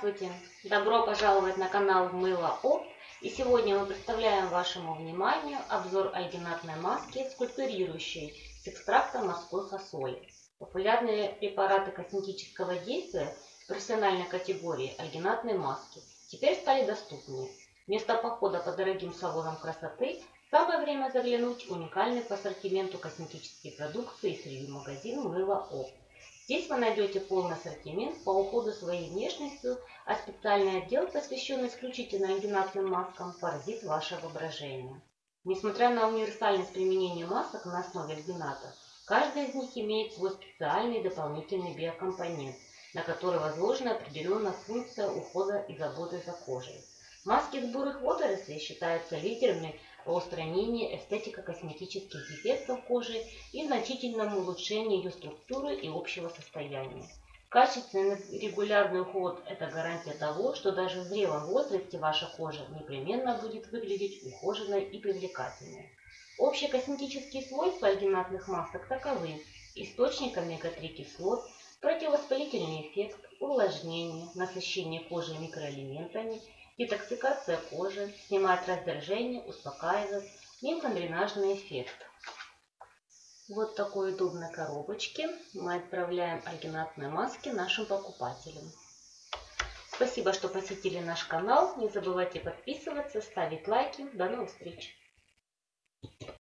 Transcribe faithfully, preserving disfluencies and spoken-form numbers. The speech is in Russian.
Здравствуйте! Добро пожаловать на канал Мыло Опт. И сегодня мы представляем вашему вниманию обзор альгинатной маски, скульптурирующей с экстрактом морской фасоли. Популярные препараты косметического действия в профессиональной категории альгинатной маски теперь стали доступнее. Вместо похода по дорогим салонам красоты самое время заглянуть в уникальный по ассортименту косметической продукции среди магазин Мыло Опт. Здесь вы найдете полный ассортимент по уходу своей внешностью, а специальный отдел, посвященный исключительно альгинатным маскам, поразит ваше воображение. Несмотря на универсальность применения масок на основе альгината, каждая из них имеет свой специальный дополнительный биокомпонент, на который возложена определенная функция ухода и заботы за кожей. Маски из бурых водорослей считаются лидерами по устранению эстетико-косметических дефектов кожи и значительному улучшению ее структуры и общего состояния. Качественный регулярный уход – это гарантия того, что даже в зрелом возрасте ваша кожа непременно будет выглядеть ухоженной и привлекательной. Общие косметические свойства альгинатных масок таковы: источник омега три кислот, противовоспалительный эффект, увлажнение, насыщение кожи микроэлементами, детоксикация кожи, снимает раздражение, успокаивает, лимфодренажный эффект. Вот в такой удобной коробочке мы отправляем альгинатные маски нашим покупателям. Спасибо, что посетили наш канал. Не забывайте подписываться, ставить лайки. До новых встреч!